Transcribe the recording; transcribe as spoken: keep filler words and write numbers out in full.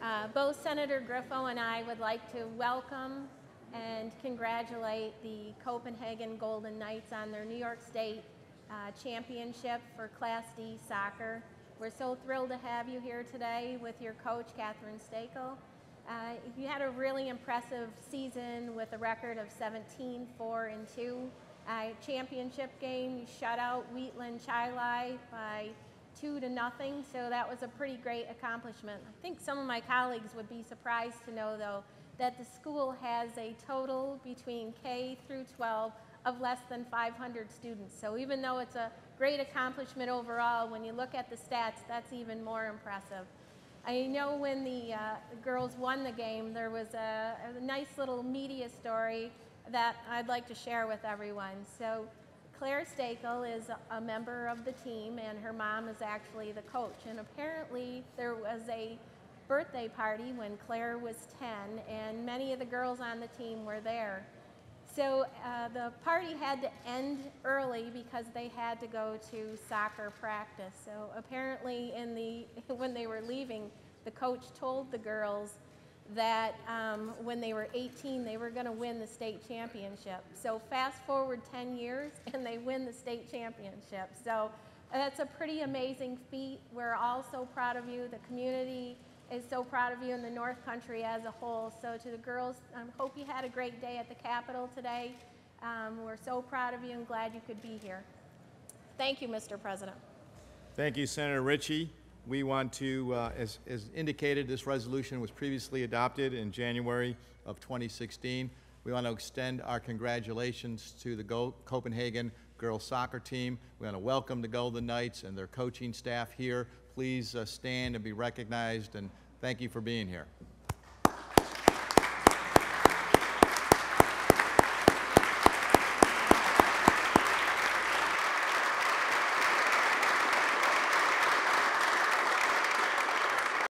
Uh, both Senator Griffo and I would like to welcome and congratulate the Copenhagen Golden Knights on their New York State uh, championship for Class D soccer. We're so thrilled to have you here today with your coach, Catherine Stakel. Uh, you had a really impressive season with a record of seventeen, four, and two. Uh, championship game, you shut out Wheatland Chilai by two to nothing, so that was a pretty great accomplishment. I think some of my colleagues would be surprised to know, though, that the school has a total between K through twelve of less than five hundred students. So even though it's a great accomplishment overall, when you look at the stats, that's even more impressive. I know when the uh, girls won the game, there was a, a nice little media story that I'd like to share with everyone. So Claire Stakel is a member of the team, and her mom is actually the coach. And apparently there was a birthday party when Claire was ten, and many of the girls on the team were there. So uh, the party had to end early because they had to go to soccer practice. So apparently in the, when they were leaving, the coach told the girls that um, when they were eighteen, they were going to win the state championship. So fast forward ten years, and they win the state championship. So that's a pretty amazing feat. We're all so proud of you. The community is so proud of you in the North Country as a whole. So to the girls, I um, hope you had a great day at the Capitol today. Um, we're so proud of you and glad you could be here. Thank you, Mister President. Thank you, Senator Ritchie. We want to, uh, as, as indicated, this resolution was previously adopted in January of twenty sixteen. We want to extend our congratulations to the Go Copenhagen girls soccer team. We want to welcome the Golden Knights and their coaching staff here. Please uh, stand and be recognized, and thank you for being here.